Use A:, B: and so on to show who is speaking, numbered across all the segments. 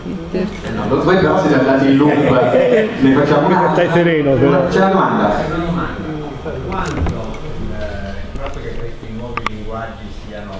A: No, poi però siete andati in loop, ne facciamo una.
B: Stai sereno, però.
A: C'è una domanda.
C: Quanto il fatto che questi nuovi linguaggi siano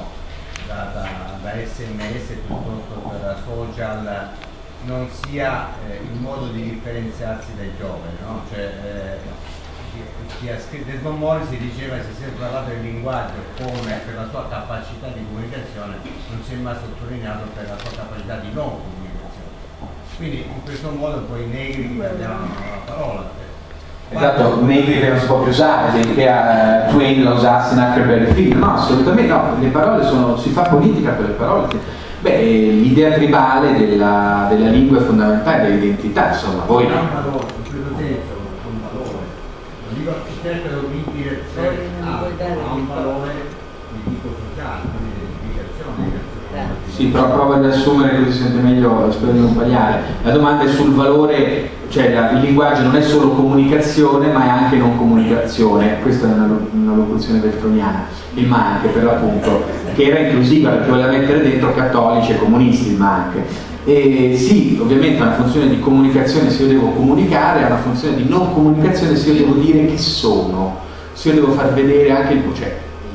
C: da SMS piuttosto da social non sia il modo di differenziarsi dai giovani, no? Cioè, chi ha scritto Desmond Morris diceva che si è sempre parlato del linguaggio come per la sua capacità di comunicazione, non si è mai sottolineato per la sua capacità di non comunicazione. Quindi in questo modo poi i negri perdiamo la parola.
A: Esatto, negri che non si può più usare, che Twain la usasse in Huckleberry Finn. No, assolutamente no, le parole sono, si fa politica per le parole. Beh, l'idea tribale della lingua è fondamentale, dell'identità, insomma, voi no.
C: In questo senso, un valore. Non dico che cercano di direzione a un valore di tipo sociale, quindi di identificazione.
A: Sì, però prova ad assumere così si sente meglio, spero di non sbagliare. La domanda è sul valore, cioè il linguaggio non è solo comunicazione ma è anche non comunicazione, questa è una locuzione beltroniana, il ma anche per l'appunto, che era inclusiva perché voleva mettere dentro cattolici e comunisti il ma anche. E sì, ovviamente è una funzione di comunicazione se io devo comunicare, è una funzione di non comunicazione se io devo dire chi sono, se io devo far vedere anche cioè,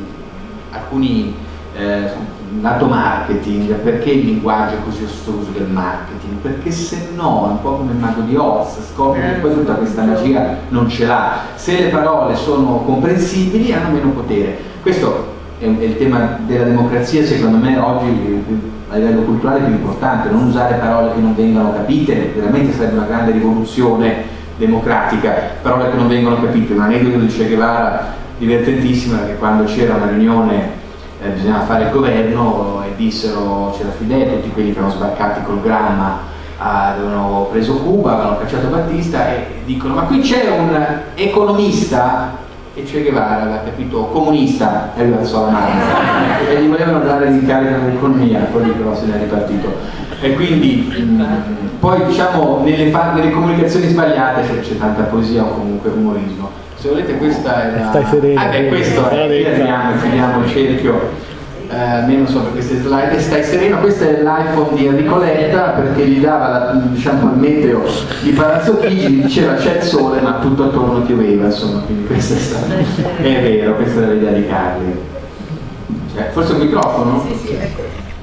A: alcuni lato marketing, perché il linguaggio è così ostoso del marketing? Perché se no è un po' come il mago di Oz, scopre che poi tutta questa magia non ce l'ha. Se le parole sono comprensibili hanno meno potere. Questo è il tema della democrazia, secondo me oggi a livello culturale più importante, non usare parole che non vengano capite, veramente sarebbe una grande rivoluzione democratica, parole che non vengono capite. Un aneddoto di Che Guevara divertentissimo era che quando c'era una riunione bisognava fare il governo e dissero, c'era Fidel, tutti quelli che erano sbarcati col Gramma avevano preso Cuba, avevano cacciato Battista e dicono ma qui c'è un economista e Che Guevara aveva capito comunista e lui alzò la mano e gli volevano dare l'incarico dell'economia, poi però se ne è ripartito. E quindi poi diciamo nelle comunicazioni sbagliate c'è tanta poesia o comunque umorismo. Se volete questa è la...
B: Stai sereno.
A: Questo è, chiudiamo il cerchio, almeno sopra queste slide. Stai sereno, questo è l'iPhone di Enrico Letta perché gli dava diciamo il meteo di Palazzo Chigi, gli diceva c'è il sole ma tutto attorno pioveva, insomma, quindi questa è stata... è vero, questa era l'idea di Carli. Cioè, forse un microfono?
D: Sì, ecco.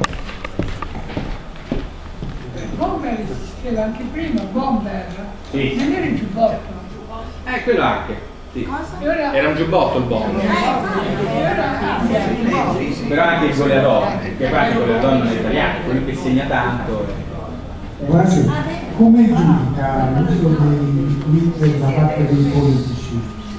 D: Bomber esisteva anche prima, Bomber,
A: Sì.
D: non era il giubbotto.
A: Quello anche. Sì. Era un giubbotto il bomber. Però anche con le donne, che parte con le donne italiane, quello che segna tanto.
E: Guardi, come giudica l'uso dei Twitter da parte dei politici?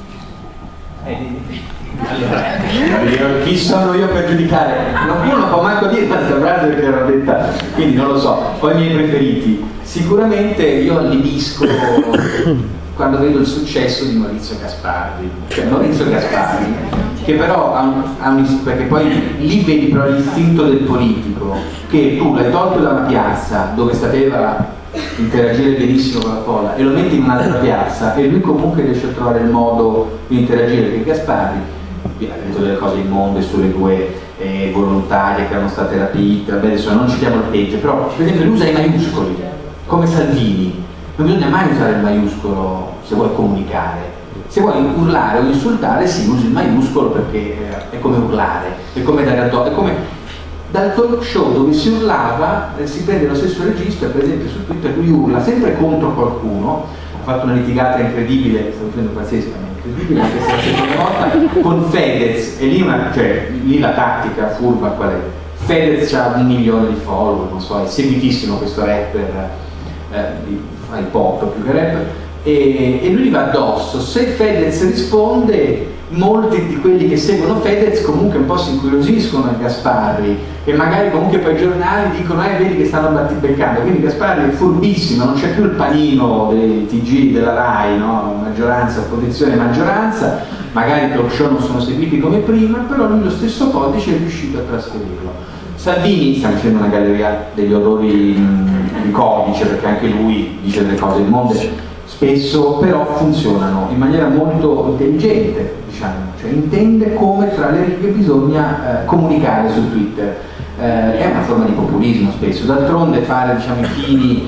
A: Allora, chi sono io per giudicare? Io non può manco dire questa frase perché l'ho detta, quindi non lo so. Poi i miei preferiti. Sicuramente io allibisco quando vedo il successo di Maurizio Gasparri, cioè Maurizio Gasparri, che però perché poi lì vedi però l'istinto del politico, che tu l'hai tolto da una piazza dove sapeva interagire benissimo con la folla e lo metti in un'altra piazza e lui comunque riesce a trovare il modo di interagire, perché Gasparri ha detto delle cose immonde sulle due volontarie che erano state rapite, vabbè adesso non citiamo il peggio, però per esempio lui usa i maiuscoli, come Salvini. Non bisogna mai usare il maiuscolo se vuoi comunicare. Se vuoi urlare o insultare, sì, usi il maiuscolo perché è come urlare, è come dare addosso, è come dal talk show dove si urlava, si prende lo stesso registro, per esempio su Twitter lui urla sempre contro qualcuno, ha fatto una litigata incredibile, sto dicendo pazzesca, incredibile anche se la seconda volta, con Fedez, e lì la tattica furba qual è? Fedez ha 1 milione di follower, non so, è seguitissimo questo rapper, hip hop più che rap, e lui gli va addosso. Se Fedez risponde, molti di quelli che seguono Fedez comunque un po' si incuriosiscono a Gasparri e magari comunque poi i giornali dicono vedi che stanno battibeccando, quindi Gasparri è furbissimo, non c'è più il panino dei TG della RAI, no? Maggioranza, opposizione, maggioranza, magari i talk show non sono seguiti come prima, però lui lo stesso codice è riuscito a trasferirlo. Salvini, stiamo facendo una galleria degli orrori di codice perché anche lui dice delle cose immonde spesso, però funzionano in maniera molto intelligente, diciamo, cioè intende come tra le righe bisogna comunicare su Twitter. è una forma di populismo spesso. D'altronde fare, diciamo, i fini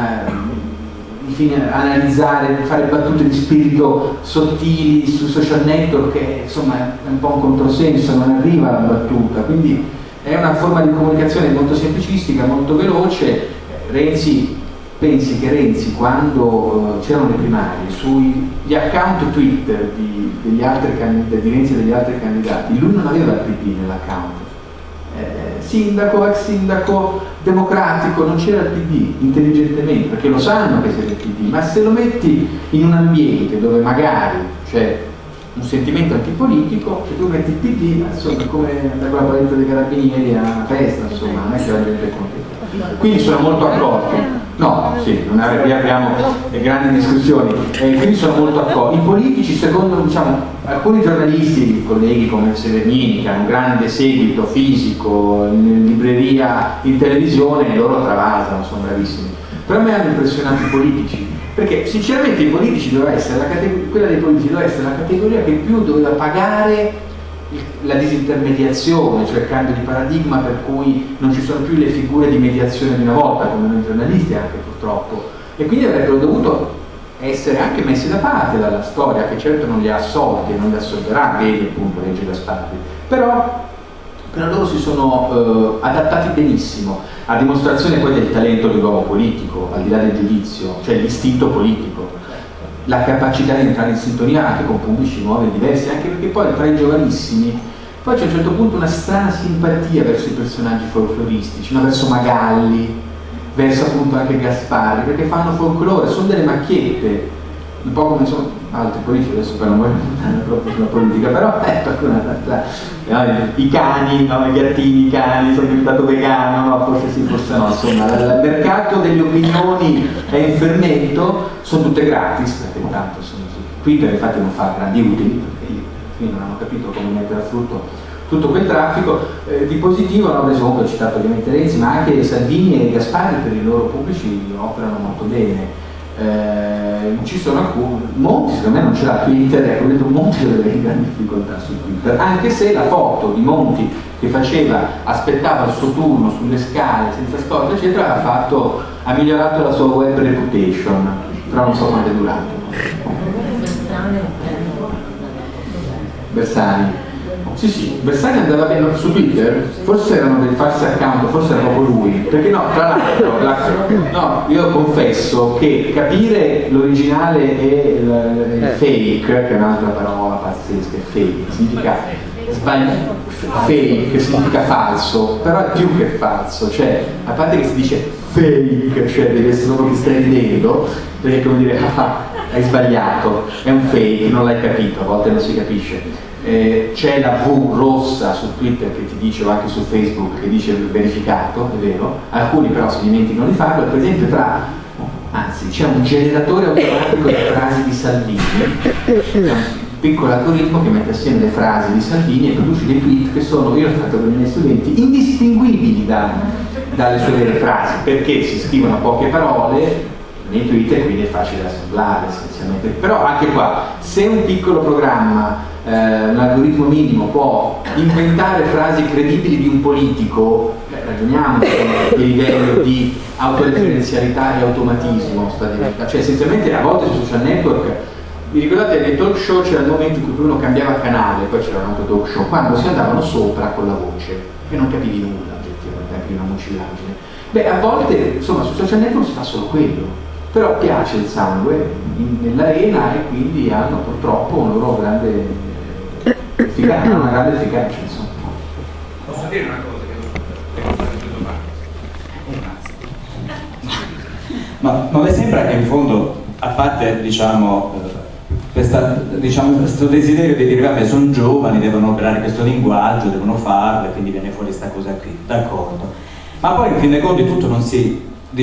A: analizzare, fare battute di spirito sottili su social network, che insomma è un po' un controsenso, non arriva la battuta, quindi è una forma di comunicazione molto semplicistica, molto veloce. Pensi che Renzi, quando c'erano le primarie, sugli account Twitter di Renzi e degli altri candidati, lui non aveva il PD nell'account. Sindaco, ex sindaco, democratico, non c'era il PD, intelligentemente, perché lo sanno che c'è il PD, ma se lo metti in un ambiente dove magari c'è un sentimento antipolitico, se tu metti il PD, insomma, come andare con la paletta dei carabinieri a una festa, insomma, non è che la gente è contenta. Quindi sono molto accorti. No, sì, non è, qui abbiamo le grandi discussioni, quindi sono molto accorti. I politici, secondo, diciamo, alcuni giornalisti, colleghi come Severnini, che hanno un grande seguito fisico in libreria, in televisione, loro travasano, sono bravissimi. Però a me hanno impressionato i politici, perché sinceramente i politici doveva essere quella dei politici doveva essere la categoria che più doveva pagare la disintermediazione, cioè il cambio di paradigma per cui non ci sono più le figure di mediazione di una volta, come noi giornalisti anche purtroppo, e quindi avrebbero dovuto essere anche messi da parte dalla storia, che certo non li ha assolti e non li assolverà, vedi appunto legge Gasparri, però loro si sono adattati benissimo, a dimostrazione poi del talento dell'uomo politico, al di là del giudizio, cioè l'istinto politico, la capacità di entrare in sintonia anche con pubblici nuovi e diversi, anche perché poi tra i giovanissimi poi c'è a un certo punto una strana simpatia verso i personaggi folcloristici, no? Verso Magalli, verso appunto anche Gasparri, perché fanno folklore, sono delle macchiette, un po' come sono altri politici, adesso poi non voglio andare proprio sulla politica, però i cani, no? I gattini, i cani, sono diventato vegano, no? Forse sì, forse no, insomma il mercato delle opinioni è in fermento, sono tutte gratis, perché intanto sono su Twitter, infatti non fa grandi utili, perché io non hanno capito come mettere a frutto tutto quel traffico di positivo. No? Adesso comunque ho citato ovviamente Renzi, ma anche Salvini e Gasparri per i loro pubblici operano molto bene. Ci sono alcuni, Monti secondo me non ce l'ha Twitter, ecco, vedo Monti deve avere grandi difficoltà su Twitter, anche se la foto di Monti che aspettava il suo turno sulle scale senza scorta eccetera, ha migliorato la sua web reputation, però non so quanto è durato. Bersani. Sì, Bersani andava bene su Twitter, forse erano dei falsi account, forse era proprio lui, perché no, tra l'altro, io confesso che capire l'originale e il fake, che è un'altra parola pazzesca, fake, significa fake significa falso, però è più che falso, cioè, a parte che si dice fake, cioè deve essere uno che stai ridendo, perché come dire, hai sbagliato, è un fake, non l'hai capito, a volte non si capisce. C'è la V rossa su Twitter che ti dice, o anche su Facebook, che dice verificato, è vero, alcuni però si dimenticano di farlo, per esempio c'è un generatore automatico di frasi di Salvini, c'è un piccolo algoritmo che mette assieme le frasi di Salvini e produce dei tweet che sono, io l'ho fatto con i miei studenti, indistinguibili dalle sue vere frasi, perché si scrivono poche parole nei tweet e quindi è facile assemblare essenzialmente. Però anche qua, se un piccolo programma, un algoritmo minimo può inventare frasi credibili di un politico, ragioniamo che livello di autoreferenzialità e automatismo sta diventando, cioè essenzialmente a volte sui social network, vi ricordate nei talk show c'era il momento in cui uno cambiava canale, poi c'era un altro talk show, quando si andavano sopra con la voce e non capivi nulla oggettivamente, anche una mucillagine. Beh, a volte insomma sui social network si fa solo quello, però piace il sangue nell'arena e quindi hanno purtroppo una loro grande efficacia, una grande efficacia, insomma.
C: Posso dire una cosa che non
B: Ma non le sembra che in fondo, a parte questo desiderio di dire vabbè sono giovani, devono operare questo linguaggio, devono farlo e quindi viene fuori questa cosa qui, d'accordo, ma poi in fin dei conti tutto non si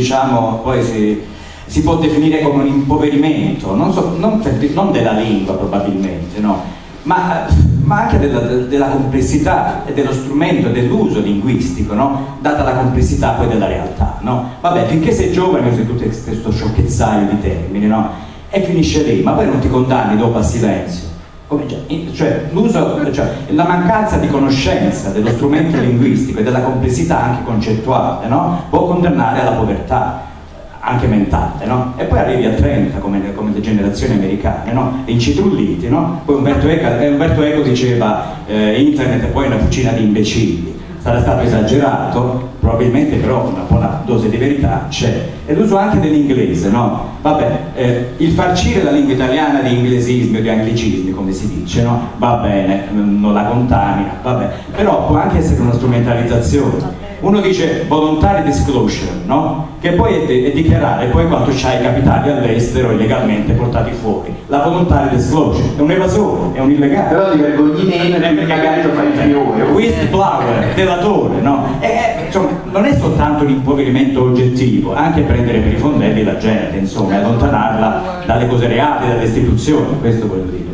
B: può definire come un impoverimento, non della lingua probabilmente, no? Ma anche della complessità e dello strumento, dell'uso linguistico, no? Data la complessità poi della realtà, no? Vabbè, finché sei giovane usi tutto questo sciocchezzaio di termini, no? E finisce lì, ma poi non ti condanni dopo al silenzio, cioè l'uso, cioè la mancanza di conoscenza dello strumento linguistico e della complessità anche concettuale, no? Può condannare alla povertà anche mentale, no? E poi arrivi a 30 come le generazioni americane, no? Incitrulliti, no? Poi Umberto Eco diceva internet è poi una fucina di imbecilli. Sarà stato esagerato, probabilmente, però una buona dose di verità c'è. E l'uso anche dell'inglese, no? Vabbè, il farcire la lingua italiana di inglesismi o di anglicismi, come si dice, no? Va bene, non la contamina, vabbè, però può anche essere una strumentalizzazione. Uno dice voluntary disclosure, no? Che poi è dichiarare poi quanto c'hai capitali all'estero illegalmente portati fuori. La voluntary disclosure è un evasore, è un illegale.
A: Però ti vergogni meno perché magari lo fai più.
B: Whistleblower, delatore, no? Insomma, non è soltanto un impoverimento oggettivo, anche prendere per i fondelli la gente, insomma, e allontanarla dalle cose reali, dalle istituzioni, questo voglio dire.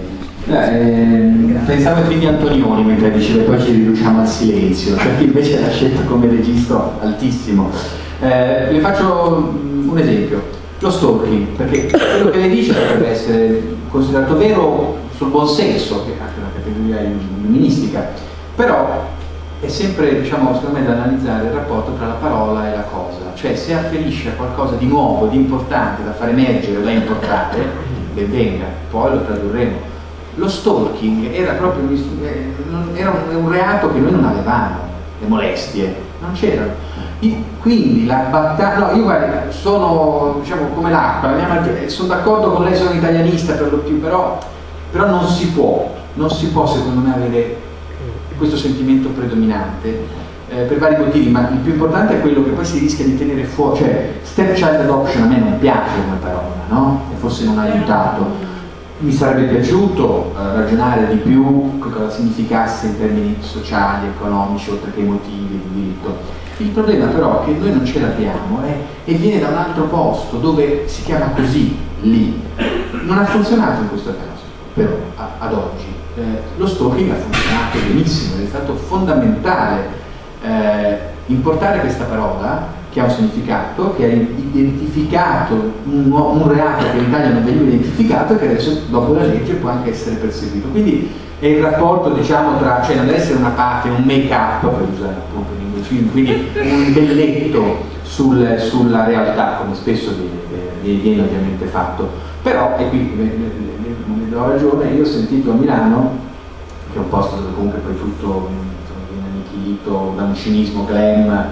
A: Pensavo ai film di Antonioni mentre diceva poi ci riduciamo al silenzio, perché invece la scelta come registro altissimo. Le faccio un esempio, lo stalking, perché quello che lei dice potrebbe essere considerato vero sul buon senso, che è anche una categoria illuministica, però è sempre, diciamo, secondo me da analizzare il rapporto tra la parola e la cosa, cioè se afferisce a qualcosa di nuovo, di importante, da far emergere o da importare, ben venga, poi lo tradurremo. Lo stalking era proprio un reato che noi non avevamo, le molestie non c'erano. Quindi la battaglia, no, io guarda, sono, diciamo, come l'acqua, sono d'accordo con lei, sono italianista per lo più, però non si può secondo me avere questo sentimento predominante per vari motivi, ma il più importante è quello che poi si rischia di tenere fuori, cioè stepchild adoption a me non piace come parola, no? E forse non ha aiutato. Mi sarebbe piaciuto ragionare di più che cosa significasse in termini sociali, economici, oltre che emotivi, di diritto. Il problema però è che noi non ce l'abbiamo e viene da un altro posto dove si chiama così, lì. Non ha funzionato in questo caso, però ad oggi. Lo stalking ha funzionato benissimo, è stato fondamentale importare questa parola che ha un significato, che ha identificato un reato che in Italia non veniva identificato e che adesso dopo la legge può anche essere perseguito. Quindi è il rapporto, diciamo, tra, cioè non deve essere una parte, un make-up, per usare appunto l'inglesismo, quindi un belletto sulla realtà, come spesso viene ovviamente fatto. Però, e qui mi do ragione, io ho sentito a Milano, che è un posto dove comunque poi tutto viene annichilito da un cinismo glam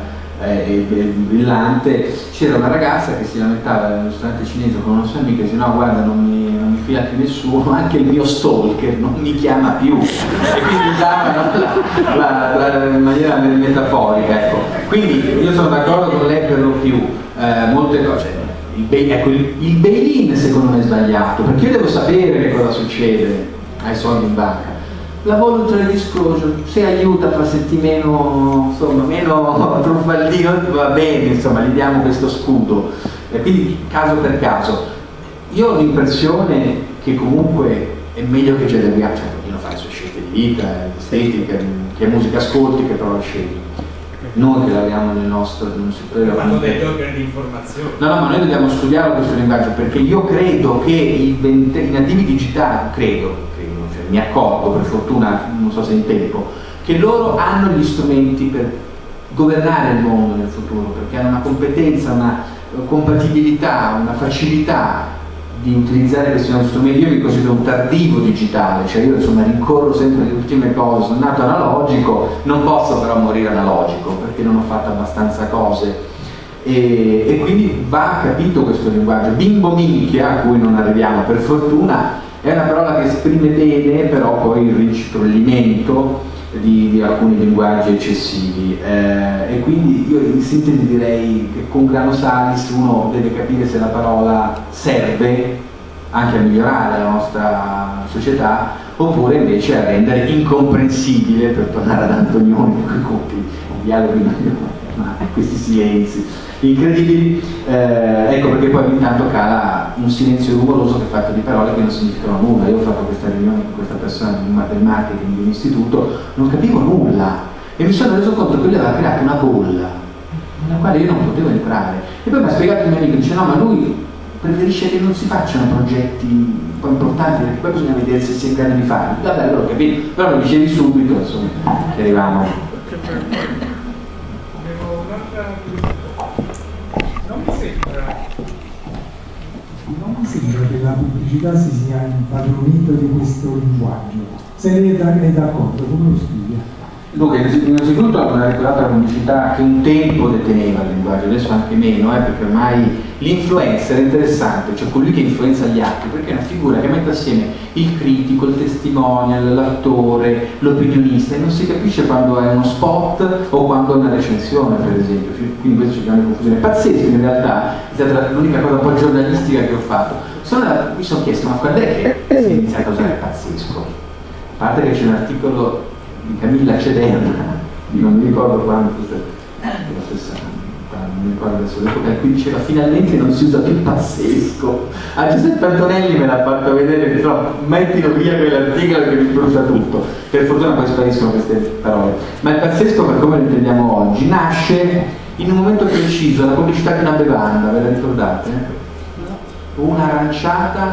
A: brillante, c'era una ragazza che si lamentava in un ristorante cinese con una sua amica e diceva no guarda non mi fila più nessuno, anche il mio stalker non mi chiama più, e quindi usava in maniera metaforica, ecco. Quindi io sono d'accordo con lei per lo più, molte cose, il bail-in secondo me è sbagliato, perché io devo sapere che cosa succede ai soldi in banca. La voluntary disclosure, se aiuta a far sentire meno truffaldino, va bene, insomma, gli diamo questo scudo. Quindi caso per caso. Io ho l'impressione che comunque è meglio che ce l'abbiamo, cioè ognuno fa le sue scelte di vita, estetica, che musica ascolti, che parola scegli. Noi che l'abbiamo nel nostro, non si prega.
C: Fanno degli organi di informazione.
A: No, ma noi dobbiamo studiare questo linguaggio, perché io credo che i nativi digitali, credo, mi accorgo per fortuna, non so se in tempo, che loro hanno gli strumenti per governare il mondo nel futuro, perché hanno una competenza, una compatibilità, una facilità di utilizzare questi nuovi strumenti. Io mi considero un tardivo digitale, cioè io insomma rincorro sempre le ultime cose, sono nato analogico, non posso però morire analogico perché non ho fatto abbastanza cose e quindi va capito questo linguaggio. Bimbo minchia, a cui non arriviamo per fortuna, è una parola che esprime bene però poi il ristrollimento di alcuni linguaggi eccessivi e quindi io in sintesi direi che con grano salis uno deve capire se la parola serve anche a migliorare la nostra società oppure invece a rendere incomprensibile, per tornare ad Antonioni con i conti, i dialoghi, questi silenzi incredibili, ecco perché poi ogni tanto cala un silenzio rumoroso che è fatto di parole che non significano nulla. Io ho fatto questa riunione con questa persona del marketing di un istituto, non capivo nulla e mi sono reso conto che lui aveva creato una bolla nella quale io non potevo entrare e poi mi ha spiegato il mio amico, dice no ma lui preferisce che non si facciano progetti un po' importanti, perché poi bisogna vedere se si è in grado di farli. Vabbè, allora capito, però lo dicevi subito, insomma, che arriviamo.
E: Non mi sembra che la pubblicità si sia impadronita di questo linguaggio. Se lei è d'accordo, come lo studia?
A: Dunque, innanzitutto ha ricordato la pubblicità che un tempo deteneva il linguaggio, adesso anche meno, perché ormai l'influencer è interessante, cioè colui che influenza gli altri, perché è una figura che mette assieme il critico, il testimonial, l'attore, l'opinionista, e non si capisce quando è uno spot o quando è una recensione, per esempio, quindi questo c'è grande confusione. Pazzesco, in realtà è stata l'unica cosa un po' giornalistica che ho fatto. Mi sono chiesto, ma quando è che si inizia a usare pazzesco? A parte che c'è un articolo di Camilla Cederna, non mi ricordo quando, forse la stessa, non mi ricordo adesso l'epoca in cui diceva finalmente non si usa più pazzesco. A Giuseppe Antonelli me l'ha fatto vedere, però mettilo via quell'articolo che mi brucia tutto. Per fortuna poi spariscono queste parole. Ma il pazzesco, per come lo intendiamo oggi, nasce in un momento preciso, la pubblicità di una bevanda, ve la ricordate? Un'aranciata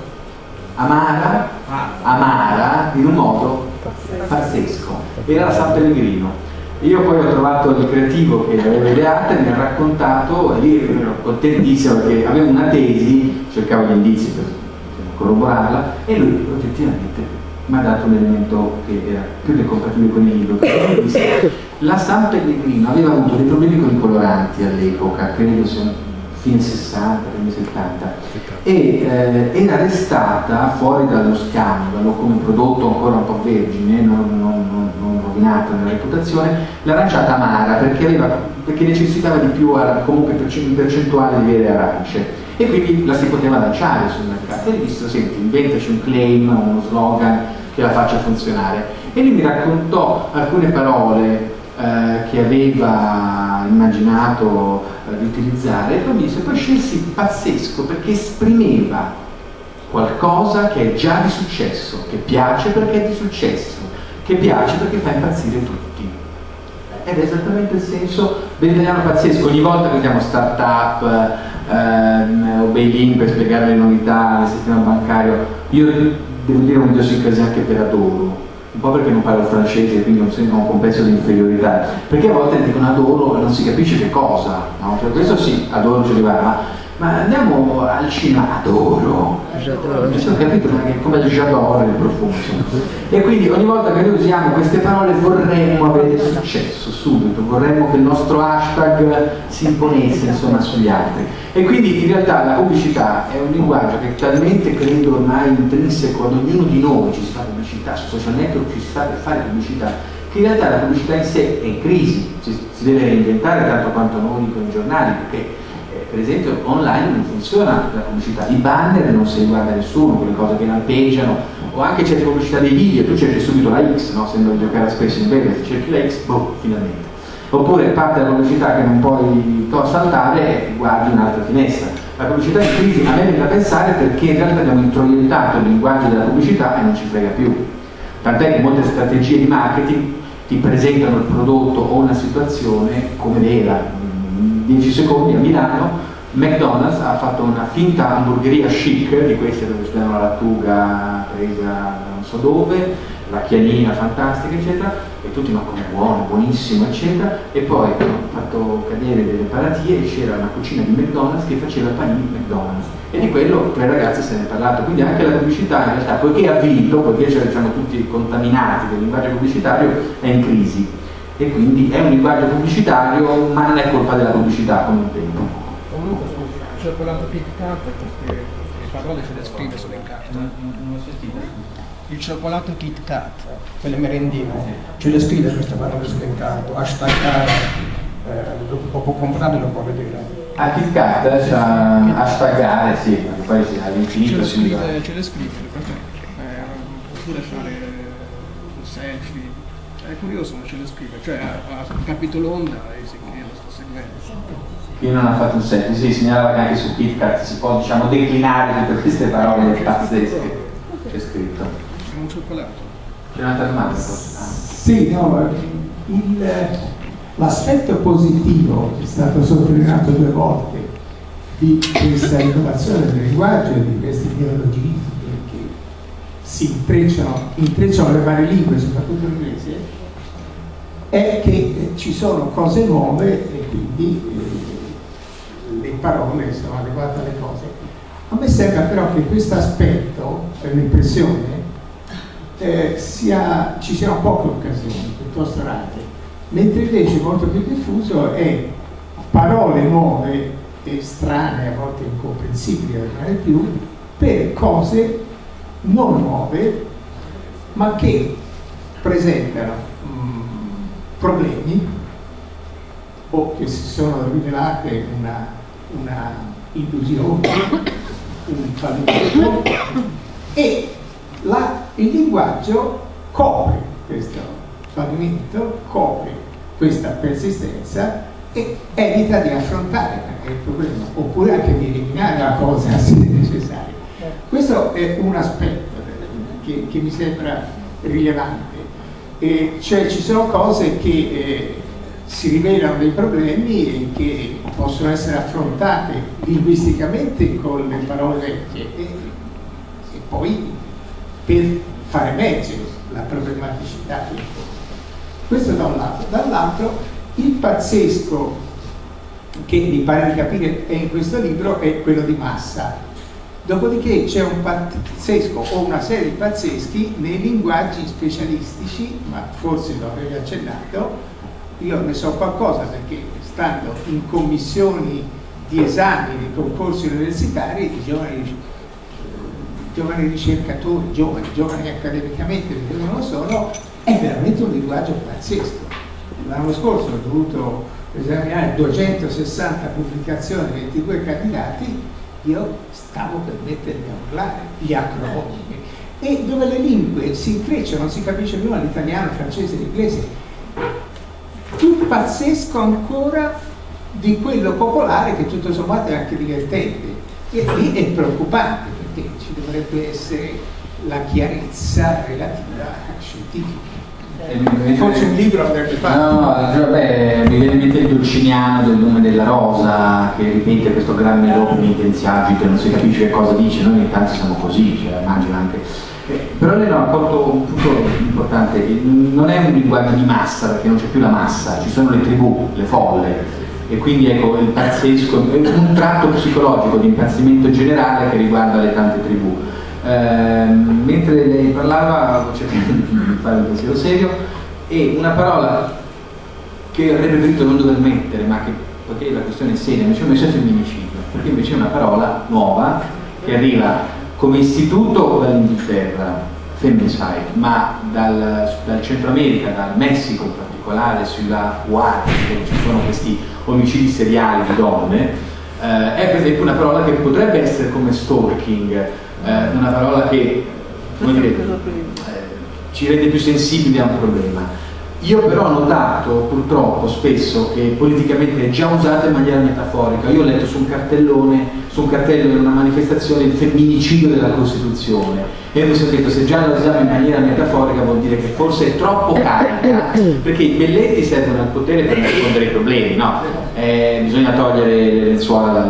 A: amara in un modo pazzesco, era la San Pellegrino. Io poi ho trovato il creativo che l'aveva ideata e mi ha raccontato, e io ero contentissimo perché avevo una tesi, cercavo gli indizi per corroborarla, e lui oggettivamente mi ha dato un elemento che era più che compatibile con il libro. La San Pellegrino aveva avuto dei problemi con i coloranti all'epoca, credo sia fine 60, fine 70, e era restata fuori dallo scandalo come prodotto ancora un po' vergine, non rovinato nella reputazione, l'aranciata amara, perché necessitava di più comunque in percentuale di vere arance, e quindi la si poteva lanciare sul mercato. E gli disse: senti, inventaci un claim, uno slogan che la faccia funzionare. E lui mi raccontò alcune parole che aveva immaginato di utilizzare, e poi mi disse: poi scelsi pazzesco perché esprimeva qualcosa che è già di successo, che piace perché è di successo, che piace perché fa impazzire tutti. Ed è esattamente il senso dell'italiano pazzesco. Ogni volta che usiamo start-up o bail-in per spiegare le novità del sistema bancario, io devo dire un idiosincrasia anche per adoro, un po' perché non parlo francese, quindi ho un compenso di inferiorità, perché a volte dicono adoro e non si capisce che cosa, no? Cioè, questo sì, adoro ce li va, ma andiamo al cinema, adoro, ho capito che è come il j'adore il profumo, e quindi ogni volta che noi usiamo queste parole vorremmo avere successo subito, vorremmo che il nostro hashtag si imponesse insomma sugli altri, e quindi in realtà la pubblicità è un linguaggio che talmente credo ormai intrinseco ad ognuno di noi, ci si fa pubblicità, su social network ci si sta per fare pubblicità, che in realtà la pubblicità in sé è in crisi, si deve reinventare tanto quanto noi con i giornali, perché per esempio online non funziona la pubblicità, i banner non se li guarda nessuno, quelle cose che lampeggiano, o anche certe pubblicità dei video, tu cerchi subito la X, no? Sembra giocare spesso in Vegas, cerchi la X, boh, finalmente. Oppure parte della pubblicità che non puoi saltare e guardi un'altra finestra. La pubblicità è in crisi, a me viene da pensare perché in realtà abbiamo introiettato il linguaggio della pubblicità e non ci frega più. Tant'è che molte strategie di marketing ti presentano il prodotto o una situazione come vera. 10 secondi a Milano McDonald's ha fatto una finta hamburgeria chic, di queste dove si danno la lattuga presa da non so dove, la chianina fantastica eccetera, e tutti ma come buono, buonissimo eccetera, e poi hanno fatto cadere delle paratie e c'era una cucina di McDonald's che faceva panini McDonald's, e di quello tre ragazzi se ne è parlato, quindi anche la pubblicità in realtà, poiché ha vinto, poiché siamo tutti contaminati del linguaggio pubblicitario, è in crisi. E quindi è un linguaggio pubblicitario, ma non è colpa della pubblicità come un tempo.
F: Comunque sul cioccolato Kit Kat queste parole ce le scrive sulle carte. Il cioccolato Kit Kat, quelle merendine, ce le scrive queste parole sulle carte, hashtagare, lo può comprare, lo può vedere.
A: A Kit Kat hashtagare, sì, perché poi all'infinito
F: ce le scrive, oppure fare un selfie. È curioso, ma ce le scrive, cioè ha capito l'onda e lo sta seguendo.
A: Chi non ha fatto un selfie, sì, segnalava che anche su KitKat si può, diciamo, declinare tutte queste parole pazzesche. C'è scritto.
F: C'è un cioccolato.
A: C'è un'altra domanda?
E: Sì, no, l'aspetto positivo è stato sottolineato 2 volte, di questa innovazione del linguaggio e di questi neologismi che si intrecciano le varie lingue, soprattutto l'inglese, è che ci sono cose nuove e quindi le parole sono adeguate alle cose. A me sembra però che questo aspetto, è un'impressione, ci siano poche occasioni, piuttosto rare, mentre invece molto più diffuso è parole nuove e strane, a volte incomprensibili, non è più, per cose non nuove, ma che presentano problemi o che si sono rivelate una illusione, un fallimento, e il linguaggio copre questo fallimento, copre questa persistenza e evita di affrontare il problema, oppure anche di eliminare la cosa se necessario. Questo è un aspetto che mi sembra rilevante. Cioè ci sono cose che si rivelano dei problemi e che possono essere affrontate linguisticamente con le parole vecchie e poi per far emergere la problematicità. Questo da un lato. Dall'altro il pazzesco che mi pare di capire è in questo libro è quello di massa. Dopodiché c'è un pazzesco o una serie di pazzeschi nei linguaggi specialistici, ma forse lo avevi accennato, io ne so qualcosa perché stando in commissioni di esami di concorsi universitari, i giovani ricercatori, giovani accademicamente, perché non lo sono, è veramente un linguaggio pazzesco. L'anno scorso ho dovuto esaminare 260 pubblicazioni, 22 candidati, io stavo per mettermi a urlare gli acronimi, e dove le lingue si intrecciano, non si capisce più l'italiano, il francese, l'inglese. Più pazzesco ancora di quello popolare, che tutto sommato è anche divertente, e lì è preoccupante perché ci dovrebbe essere la chiarezza relativa scientifica. Forse un libro avrebbe fatto.
A: Vabbè, mi viene in mente il Dolciniano del Nome della Rosa, che ripete questo gran melone intenziagito, non si capisce cosa dice, noi ogni tanto siamo così, cioè immagino anche. Però lei ha colto un punto importante, non è un linguaggio di massa, perché non c'è più la massa, ci sono le tribù, le folle, e quindi ecco il pazzesco, è un tratto psicologico di impazzimento generale che riguarda le tante tribù. Mentre lei parlava, cercando di fare un pensiero serio, e una parola che avrei preferito non dover mettere, ma che, poiché la questione è seria, invece ho messo il femminicidio, perché invece è una parola nuova che arriva come istituto dall'Inghilterra, femminicide, ma dal Centro America, dal Messico in particolare, sulla Juarez, dove ci sono questi omicidi seriali di donne, è per esempio una parola che potrebbe essere come stalking, una parola che, come dire, ci rende più sensibili a un problema. Io però ho notato purtroppo spesso che politicamente è già usata in maniera metaforica. Io ho letto su un cartello in una manifestazione il femminicidio della Costituzione e mi sono detto, se già lo usiamo in maniera metaforica vuol dire che forse è troppo carica, perché i belletti servono al potere per nascondere i problemi, no? Bisogna togliere le lenzuola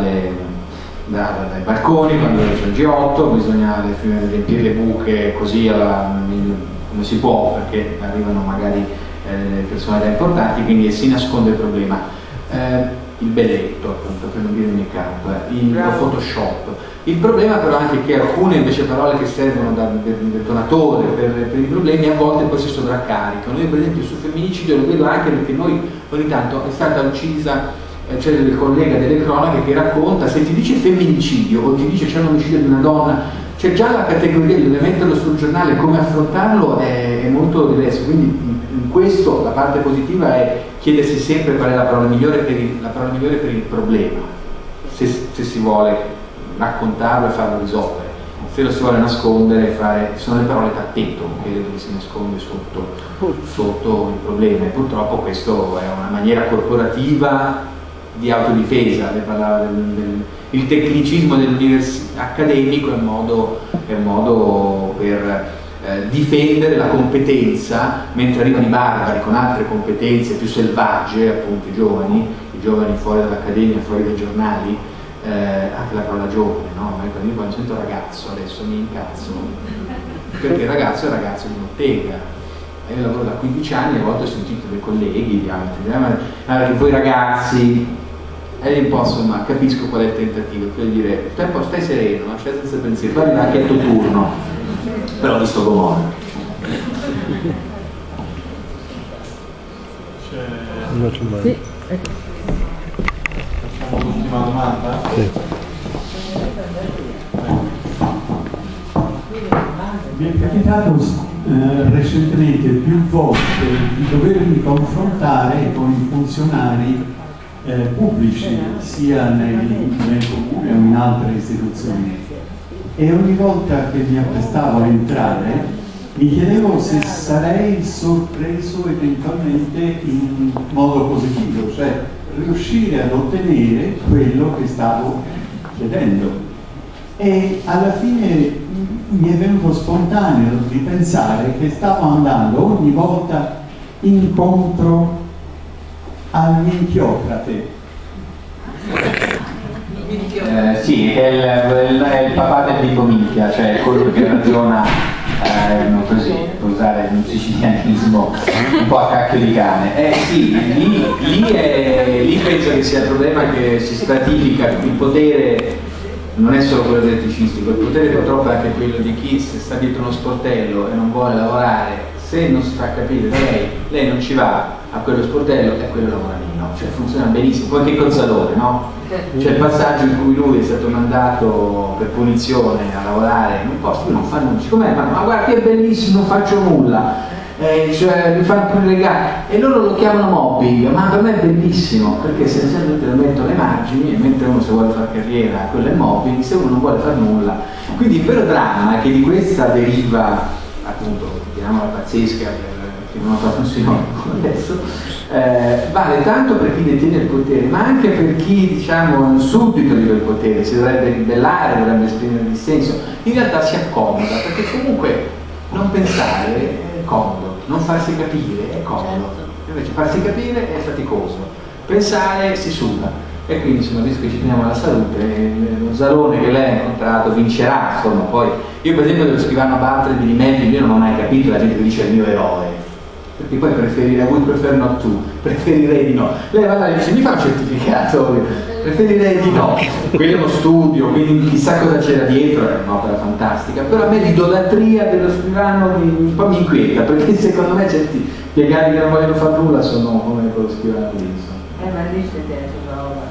A: dai balconi quando c'è il G8, bisogna riempire le buche così come si può, perché arrivano magari personalità importanti, quindi si nasconde il problema. Il belletto, appunto, per non dire il make-up, il Photoshop. Il problema però è anche che alcune invece parole che servono da detonatore per i problemi a volte poi si sovraccaricano. Io per esempio sul femminicidio lo vedo anche perché noi ogni tanto è stata uccisa, c'è il collega delle cronache che racconta, se ti dice femminicidio o ti dice c'è un omicidio di una donna, c'è già la categoria di metterlo sul giornale, come affrontarlo è molto diverso. Quindi in questo la parte positiva è chiedersi sempre qual è la parola migliore per il problema, se si vuole raccontarlo e farlo risolvere. Se lo si vuole nascondere, sono le parole tappeto dove si nasconde sotto il problema, e purtroppo questo è una maniera corporativa di autodifesa. Lei parlava il tecnicismo accademico è un modo per difendere la competenza, mentre arrivano i barbari con altre competenze più selvagge, appunto i giovani fuori dall'accademia, fuori dai giornali, anche la parola giovane, no? Io quando sento ragazzo adesso mi incazzo, perché il ragazzo è il ragazzo di bottega. Io lavoro da 15 anni e a volte ho sentito dei colleghi di altri, voi ragazzi, e un po' insomma capisco qual è il tentativo, per dire, tempo stai sereno, stai senza pensiero, poi arriva anche il tuo turno, però ho visto Gomorra.
G: Sì, ecco.
H: Facciamo l'ultima domanda?
G: Sì.
H: Mi è capitato recentemente più volte di dovermi confrontare con i funzionari pubblici, sia nel comune o in altre istituzioni, e ogni volta che mi apprestavo a entrare mi chiedevo se sarei sorpreso eventualmente in modo positivo, cioè riuscire ad ottenere quello che stavo chiedendo. E alla fine mi è venuto spontaneo di pensare che stavo andando ogni volta incontro al minchiocrate.
A: Sì, è il papà del dico minchia, cioè quello che ragiona così, per usare un sicilianismo un po' a cacchio di cane. Sì, lì penso che sia il problema che si stratifica il potere. Non è solo quello elettricistico, il potere purtroppo è anche quello di chi sta dietro uno sportello e non vuole lavorare. Se non si fa capire lei non ci va a quello sportello e a quello lavora meno, cioè funziona benissimo, anche con Zalone, no? C'è il passaggio in cui lui è stato mandato per punizione a lavorare in un posto, lui non fa nulla, com'è? Ma guarda che è bellissimo, non faccio nulla. Cioè mi fanno pregare e loro lo chiamano mobbing, ma per me è bellissimo perché essenzialmente lo mettono ai margini, e mentre uno se vuole fare carriera quello è mobbing, se uno non vuole fare nulla. Quindi il vero dramma è che di questa deriva, appunto, chiamiamola pazzesca che non fa funzionare adesso, vale tanto per chi detiene il potere, ma anche per chi, diciamo, suddito di quel potere si dovrebbe ribellare, dovrebbe esprimere dissenso. In realtà si accomoda, perché comunque non pensare è comodo, non farsi capire è comodo, invece farsi capire è faticoso, pensare si suda. E quindi insomma, visto che ci teniamo alla salute, lo Zalone che lei ha incontrato vincerà, insomma. Poi io per esempio dello scrivano Bartoli di Melville, io non ho mai capito la gente che dice il mio eroe, perché poi preferire, would prefer not to, preferirei di no. Lei va là e dice mi fa un certificato, preferirei di no. Quello è uno studio, quindi chissà cosa c'era dietro, è un'opera fantastica, però a me l'idolatria dello scrivano un po' mi inquieta, perché secondo me certi piegati che non vogliono fare nulla sono come quello scrivano lì, insomma.
I: Ma lì c'è dentro la roba.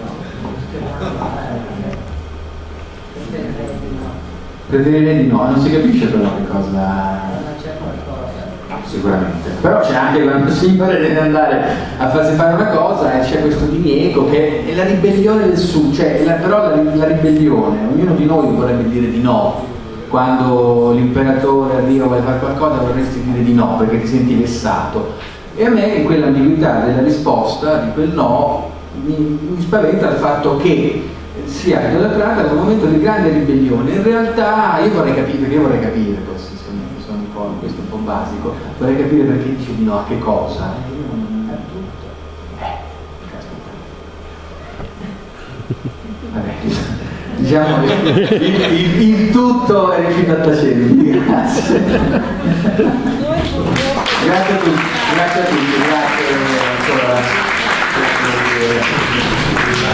A: Preferirei di no, non si capisce però che cosa. Sicuramente, però c'è anche quando si deve andare a farsi fare una cosa e c'è questo diniego che è la ribellione del su, cioè però la ribellione, ognuno di noi vorrebbe dire di no. Quando l'imperatore arriva e vuole fare qualcosa vorresti dire di no perché ti senti vessato, e a me in quell'ambiguità della risposta di quel no mi spaventa il fatto che sia idolatrata da un momento di grande ribellione. In realtà io vorrei capire, questo è un po' basico, vorrei capire perché dice di no a che cosa. Vabbè, diciamo che il tutto è riuscito a tacermi. Grazie. Grazie a tutti, grazie.